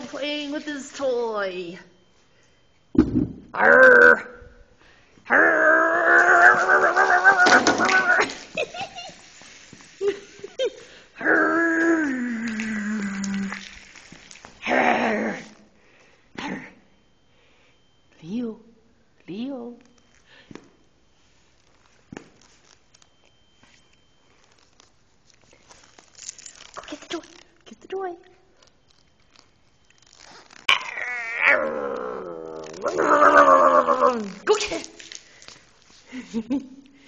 Leo playing with his toy. Arr! Arr! Arr! Arr! Leo, Leo. Go get the toy. Get the toy. Go get it.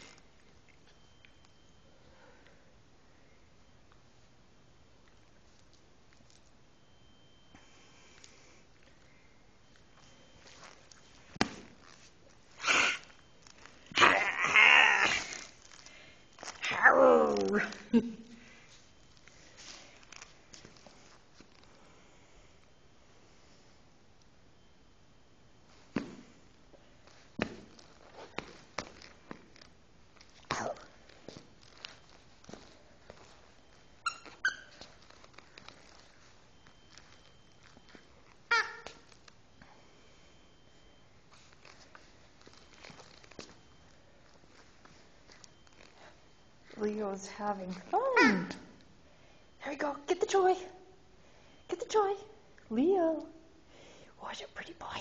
Leo's having fun. There we go. Get the toy. Get the toy. Leo. What a pretty boy.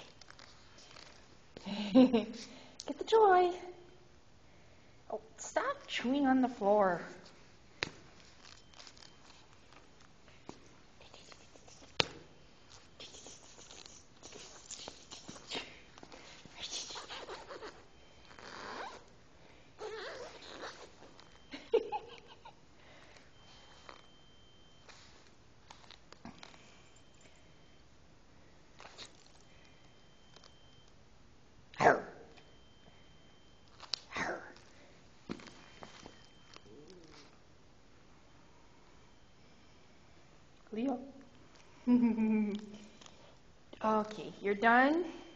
Get the toy. Oh, stop chewing on the floor. Leo. Okay, you're done?